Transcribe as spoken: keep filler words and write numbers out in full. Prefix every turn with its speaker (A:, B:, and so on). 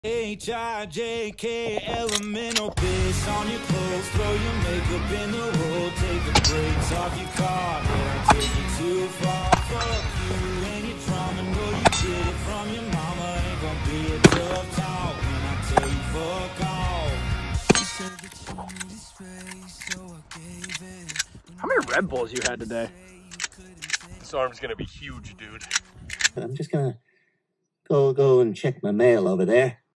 A: H I J K elemental piss on your clothes, throw your makeup in the road, take the brakes off your car, don't take it too far, fuck you and your trauma, know you get it from your mama, ain't gonna be a tough talk when I tell you fuck off. You said that you needed space, so I gave it.
B: How many Red Bulls you had today?
C: This arm's gonna be huge, dude.
D: I'm just gonna go go and check my mail over there.